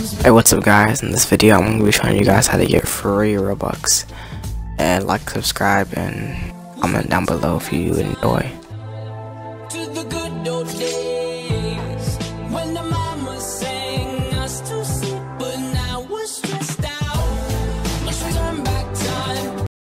Hey, what's up guys? In this video I'm going to be showing you guys how to get free Robux. And like, subscribe, and comment down below if you enjoy.